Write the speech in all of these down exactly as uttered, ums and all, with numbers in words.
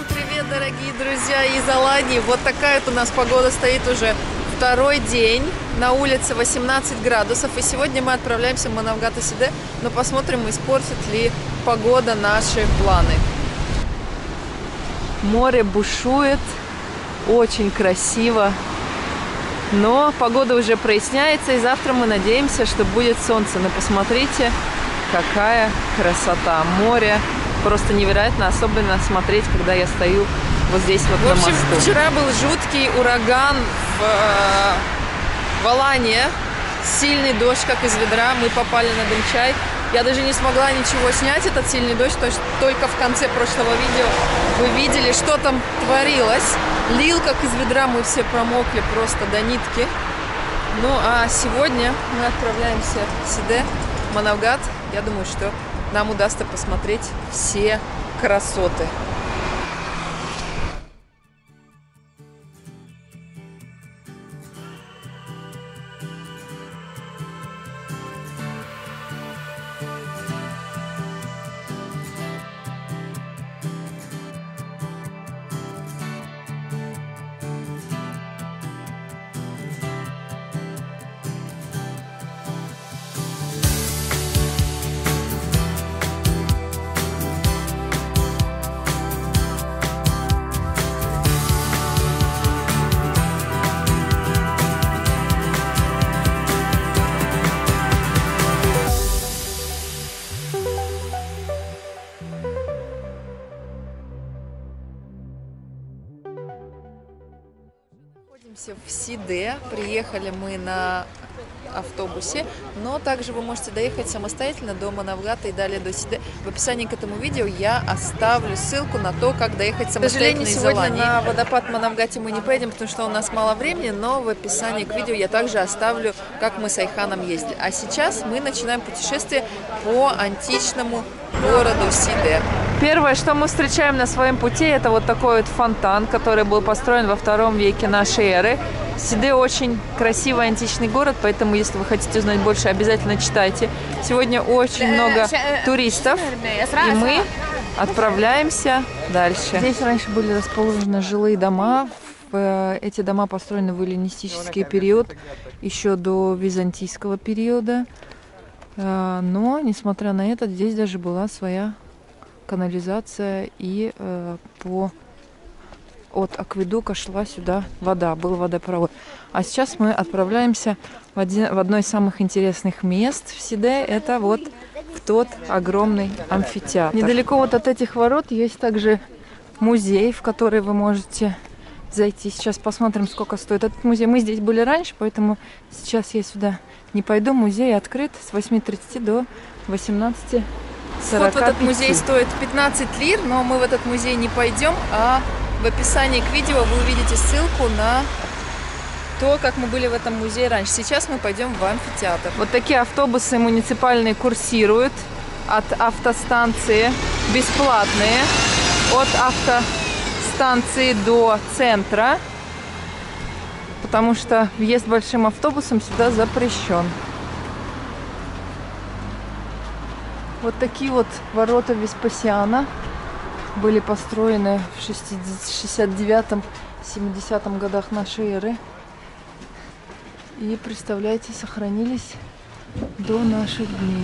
Всем привет, дорогие друзья из Алании. Вот такая вот у нас погода стоит уже второй день. На улице восемнадцать градусов. И сегодня мы отправляемся в Манавгат-Сиде. Но посмотрим, испортит ли погода наши планы. Море бушует. Очень красиво. Но погода уже проясняется. И завтра мы надеемся, что будет солнце. Но посмотрите, какая красота. Море просто невероятно, особенно смотреть, когда я стою вот здесь вот на мосту. В общем, вчера был жуткий ураган в, в Алании. Сильный дождь, как из ведра. Мы попали на Дымчай. Я даже не смогла ничего снять, этот сильный дождь. То есть только в конце прошлого видео вы видели, что там творилось. Лил, как из ведра, мы все промокли просто до нитки. Ну, а сегодня мы отправляемся в Сиде, Манавгат. Я думаю, что нам удастся посмотреть все красоты. В Сиде. Приехали мы на автобусе, но также вы можете доехать самостоятельно до Манавгата и далее до Сиде. В описании к этому видео я оставлю ссылку на то, как доехать самостоятельно из Алании. К сожалению, сегодня на водопад в Манавгате мы не поедем, потому что у нас мало времени, но в описании к видео я также оставлю, как мы с Айханом ездили. А сейчас мы начинаем путешествие по античному городу Сиде. Первое, что мы встречаем на своем пути, это вот такой вот фонтан, который был построен во втором веке нашей эры. Сиде очень красивый античный город, поэтому, если вы хотите узнать больше, обязательно читайте. Сегодня очень много туристов, и мы отправляемся дальше. Здесь раньше были расположены жилые дома. Эти дома построены в эллинистический период, еще до византийского периода. Но, несмотря на это, здесь даже была своя канализация, и э, по от акведука шла сюда вода, был водопровод. А сейчас мы отправляемся в, один, в одно из самых интересных мест в Сиде. Это вот в тот огромный амфитеатр. Недалеко вот от этих ворот есть также музей, в который вы можете зайти. Сейчас посмотрим, сколько стоит этот музей. Мы здесь были раньше, поэтому сейчас я сюда не пойду. Музей открыт с восьми тридцати до восемнадцати сорока пяти. Вот этот музей стоит пятнадцать лир, но мы в этот музей не пойдем, а в описании к видео вы увидите ссылку на то, как мы были в этом музее раньше. Сейчас мы пойдем в амфитеатр. Вот такие автобусы муниципальные курсируют от автостанции, бесплатные, от автостанции до центра, потому что въезд большим автобусом сюда запрещен. Вот такие вот ворота Веспасиана были построены в шестьдесят девятом — семидесятом годах нашей эры. И, представляете, сохранились до наших дней.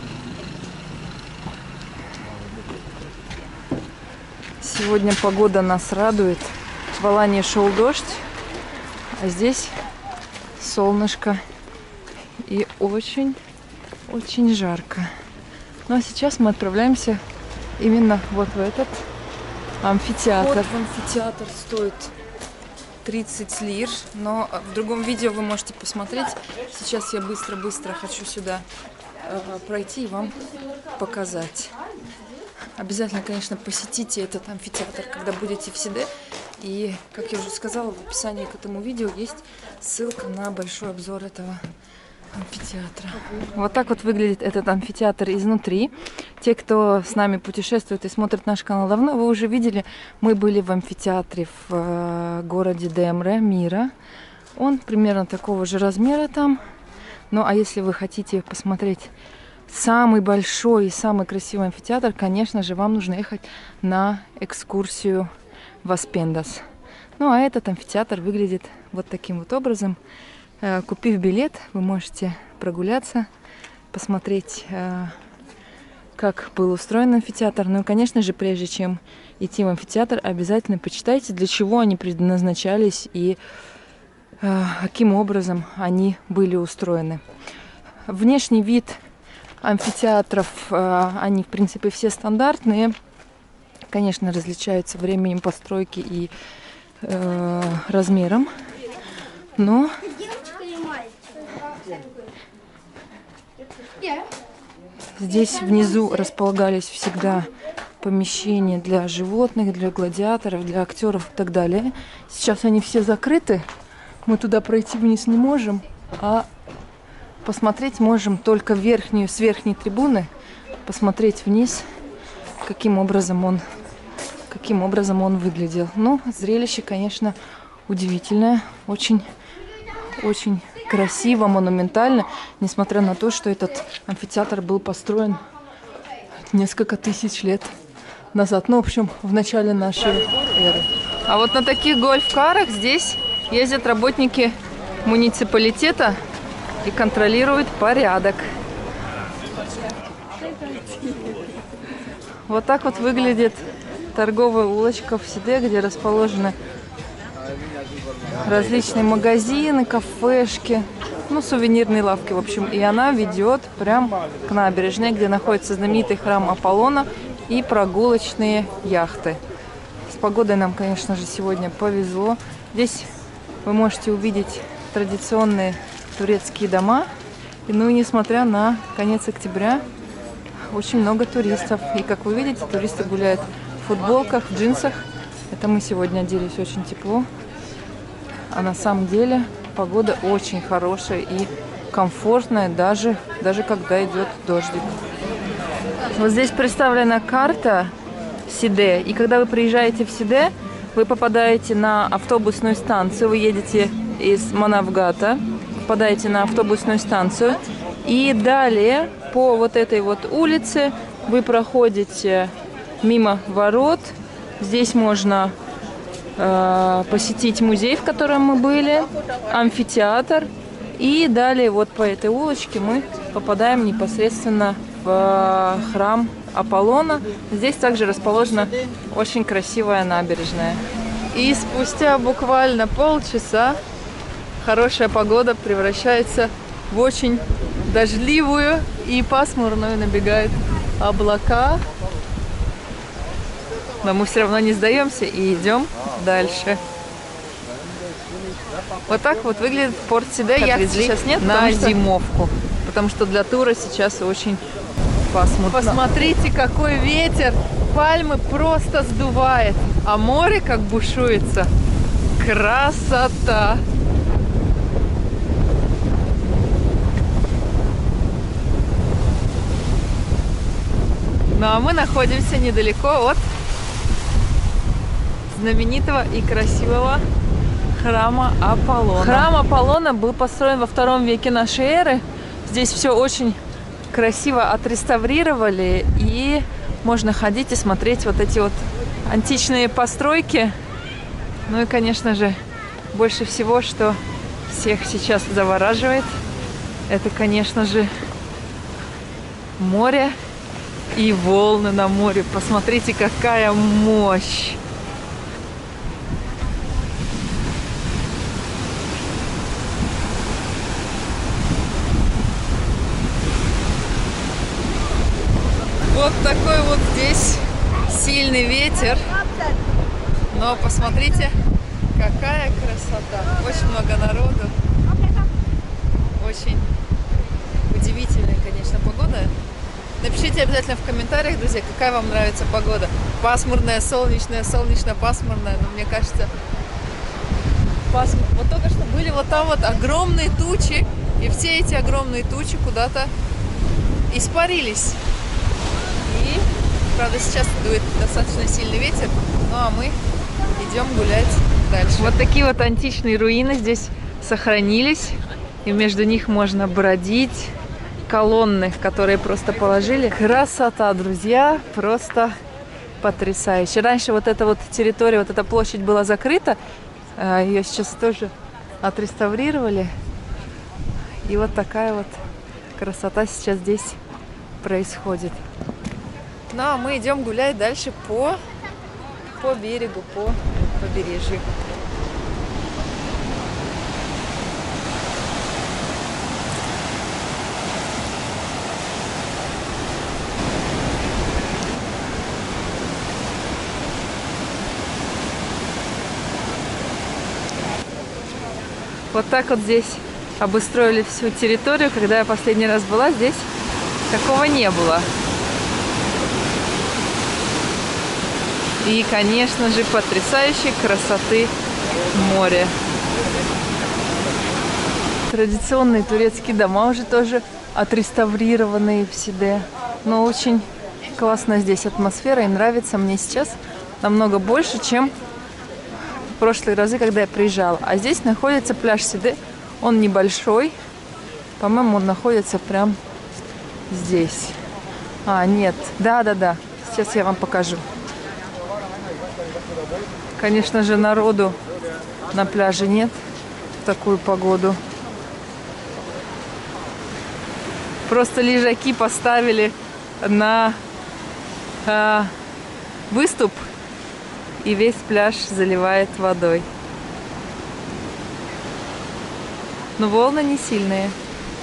Сегодня погода нас радует. В Алании шел дождь, а здесь солнышко и очень-очень жарко. Ну а сейчас мы отправляемся именно вот в этот амфитеатр. Вот в амфитеатр стоит тридцать лир, но в другом видео вы можете посмотреть. Сейчас я быстро-быстро хочу сюда э, пройти и вам показать. Обязательно, конечно, посетите этот амфитеатр, когда будете в Сиде. И, как я уже сказала, в описании к этому видео есть ссылка на большой обзор этого амфитеатра. Вот так вот выглядит этот амфитеатр изнутри. Те, кто с нами путешествует и смотрит наш канал давно, вы уже видели, мы были в амфитеатре в э, городе Демре, Мира. Он примерно такого же размера там. Ну а если вы хотите посмотреть самый большой и самый красивый амфитеатр, конечно же, вам нужно ехать на экскурсию Васпендас. Ну а этот амфитеатр выглядит вот таким вот образом. Купив билет, вы можете прогуляться, посмотреть, как был устроен амфитеатр. Ну и, конечно же, прежде чем идти в амфитеатр, обязательно почитайте, для чего они предназначались и каким образом они были устроены. Внешний вид амфитеатров, они, в принципе, все стандартные. Конечно, различаются временем постройки и э, размером. Но здесь внизу располагались всегда помещения для животных, для гладиаторов, для актеров и так далее. Сейчас они все закрыты. Мы туда пройти вниз не можем, а посмотреть можем только верхнюю, с верхней трибуны, посмотреть вниз, каким образом он, каким образом он выглядел. Ну, зрелище, конечно, удивительное, очень, очень красиво, монументально, несмотря на то, что этот амфитеатр был построен несколько тысяч лет назад. Ну, в общем, в начале нашей эры. А вот на таких гольф-карах здесь ездят работники муниципалитета и контролируют порядок. Вот так вот выглядит торговая улочка в Сиде, где расположены различные магазины, кафешки, ну, сувенирные лавки, в общем. И она ведет прям к набережной, где находится знаменитый храм Аполлона и прогулочные яхты. С погодой нам, конечно же, сегодня повезло. Здесь вы можете увидеть традиционные турецкие дома. И, ну и несмотря на конец октября, очень много туристов. И, как вы видите, туристы гуляют в футболках, в джинсах. Это мы сегодня оделись очень тепло. А на самом деле погода очень хорошая и комфортная, даже, даже когда идет дождик. Вот здесь представлена карта Сиде. И когда вы приезжаете в Сиде, вы попадаете на автобусную станцию. Вы едете из Манавгата, попадаете на автобусную станцию. И далее по вот этой вот улице вы проходите мимо ворот. Здесь можно э, посетить музей, в котором мы были, амфитеатр. И далее вот по этой улочке мы попадаем непосредственно в храм Аполлона. Здесь также расположена очень красивая набережная. И спустя буквально полчаса хорошая погода превращается в очень дождливую и пасмурную. Набегают облака. Но мы все равно не сдаемся и идем дальше. Вот так вот выглядит порт Сиде. Яхт сейчас нет на что... зимовку, потому что для тура сейчас очень пасмурно. Посмотрите, какой ветер! Пальмы просто сдувает, а море как бушуется. Красота! Ну а мы находимся недалеко от знаменитого и красивого храма Аполлона. Храм Аполлона был построен во втором веке нашей эры. Здесь все очень красиво отреставрировали, и можно ходить и смотреть вот эти вот античные постройки. Ну и, конечно же, больше всего, что всех сейчас завораживает, это, конечно же, море и волны на море. Посмотрите, какая мощь! Вот такой вот здесь сильный ветер. Но посмотрите, какая красота. Очень много народу. Очень удивительная, конечно, погода. Напишите обязательно в комментариях, друзья, какая вам нравится погода. Пасмурная, солнечная, солнечно-пасмурная. Но мне кажется, пасмур... вот только что были вот там вот огромные тучи. И все эти огромные тучи куда-то испарились. И, правда, сейчас дует достаточно сильный ветер, ну а мы идем гулять дальше. Вот такие вот античные руины здесь сохранились, и между них можно бродить. Колонны, которые просто положили. Красота, друзья, просто Потрясающе. Раньше вот эта вот территория, вот эта площадь была закрыта. Ее сейчас тоже отреставрировали. И вот такая вот красота сейчас здесь происходит. Ну а мы идем гулять дальше по, по берегу, по побережью. Вот так вот здесь обустроили всю территорию. Когда я последний раз была, здесь такого не было. И, конечно же, потрясающей красоты море. Традиционные турецкие дома уже тоже отреставрированные в Сиде. Но очень классная здесь атмосфера и нравится мне сейчас намного больше, чем в прошлые разы, когда я приезжала. А здесь находится пляж Сиде. Он небольшой. По-моему, он находится прям здесь. А, нет. Да-да-да. Сейчас я вам покажу. Конечно же, народу на пляже нет в такую погоду. Просто лежаки поставили на э, выступ, и весь пляж заливает водой. Но волны не сильные.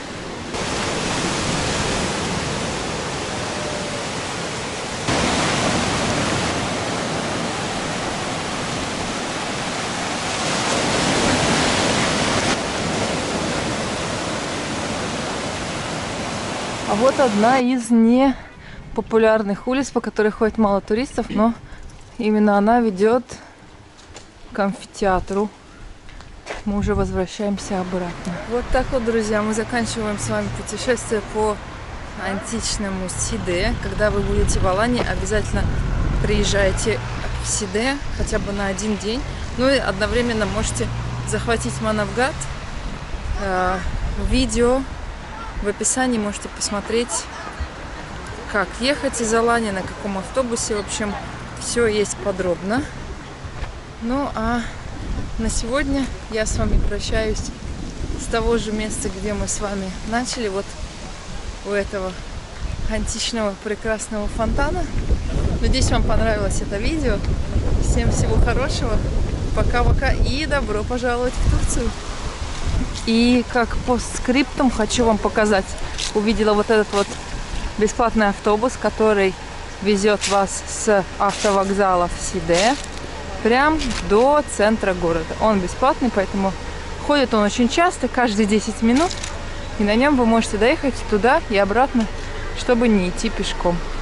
А вот одна из непопулярных улиц, по которой ходит мало туристов, но именно она ведет к амфитеатру. Мы уже возвращаемся обратно. Вот так вот, друзья, мы заканчиваем с вами путешествие по античному Сиде. Когда вы будете в Алании, обязательно приезжайте в Сиде хотя бы на один день. Ну и одновременно можете захватить Манавгат. Видео в описании можете посмотреть, как ехать из Алании, на каком автобусе. В общем, все есть подробно. Ну а на сегодня я с вами прощаюсь с того же места, где мы с вами начали. Вот у этого античного прекрасного фонтана. Надеюсь, вам понравилось это видео. Всем всего хорошего. Пока-пока и добро пожаловать в Турцию. И как постскриптум хочу вам показать. Увидела вот этот вот бесплатный автобус, который везет вас с автовокзала в Сиде прям до центра города. Он бесплатный, поэтому ходит он очень часто, каждые десять минут. И на нем вы можете доехать туда и обратно, чтобы не идти пешком.